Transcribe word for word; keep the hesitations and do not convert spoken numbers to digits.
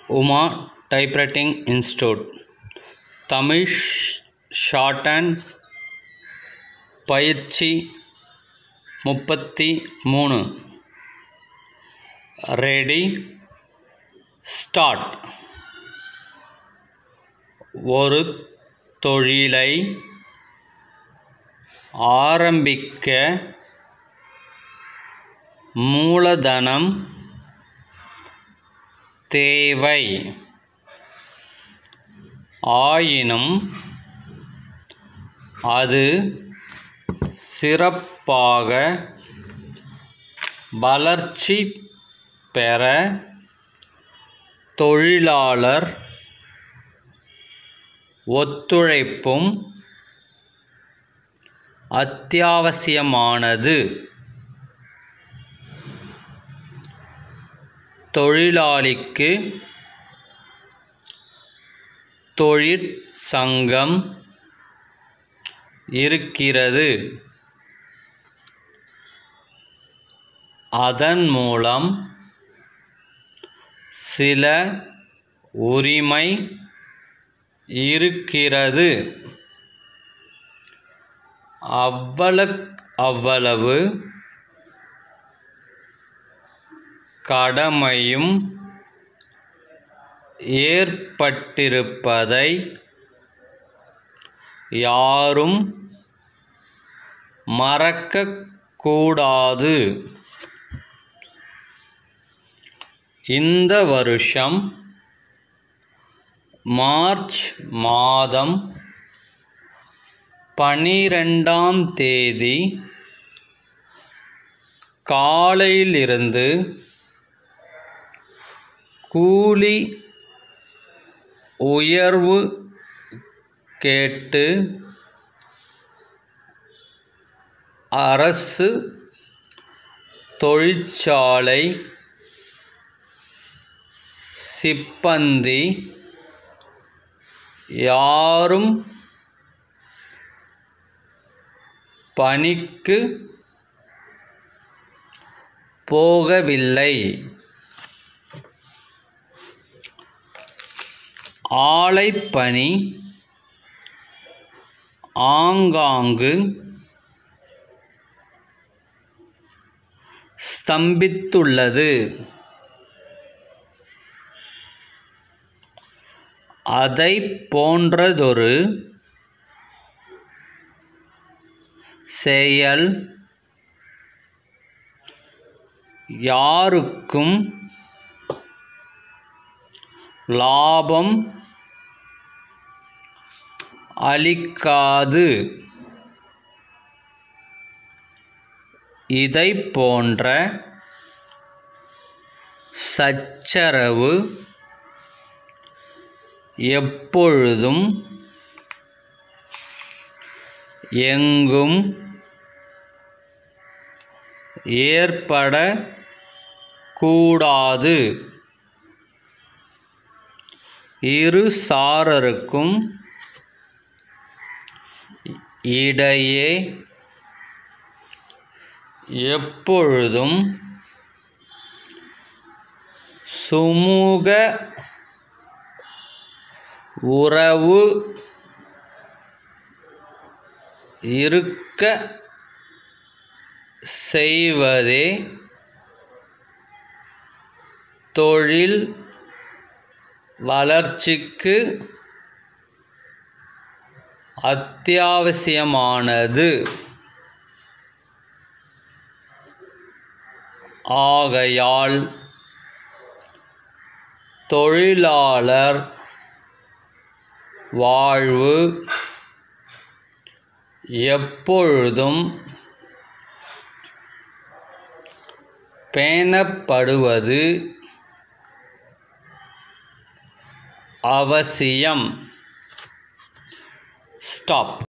Uma typewriting institute Tamil shorthand பயிற்சி முப்பத்தி மூணு. Ready start. ஒரு தொழிலை ஆரம்பிக்க மூலதனம் தேவை. ஆயினும் அது சிறப்பாக வளர்ச்சி பெற தொழிலாளர் ஒத்துழைப்பும் அத்தியாவசியமானது. தொழிலாளிக்கு தொழிற்சங்கம் இருக்கிறது. அதன் மூலம் சில உரிமை இருக்கிறது. அவ்வளவு அவ்வளவு கடமையும் ஏற்பட்டிருப்பதை யாரும் மறக்கக்கூடாது. இந்த வருஷம் மார்ச் மாதம் பனிரெண்டாம் தேதி காலையிலிருந்து கூலி உயர்வு கேட்டு அரசு தொழிற்சாலை சிப்பந்தி யாரும் பணிக்கு போகவில்லை. ஆலைப்பணி ஆங்காங்கு ஸ்தம்பித்துள்ளது. அதைப் போன்றதொரு செயல் யாருக்கும் லாபம் அளிக்காது. இதைப் போன்ற சச்சரவு எப்பொழுதும் எங்கும் ஏற்படக்கூடாது. இரு சாரருக்கும் இடையே எப்பொழுதும் சுமூக உறவு இருக்க செய்வதே தொழில் வளர்ச்சிக்கு அத்தியாவசியமானது. ஆகையால் தொழிலாளர் வாழ்வு எப்பொழுதும் பேணப்படுவது அவசியம். ஸ்டாப்.